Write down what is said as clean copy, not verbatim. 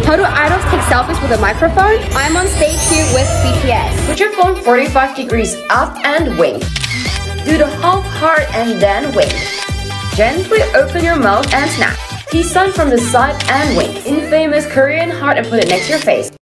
How do idols take selfies with a microphone? I'm on stage here with BTS. Put your phone 45 degrees up and wink. Do the half heart and then wink. Gently open your mouth and snap. Peace sign from the side and wink. Infamous Korean heart and put it next to your face.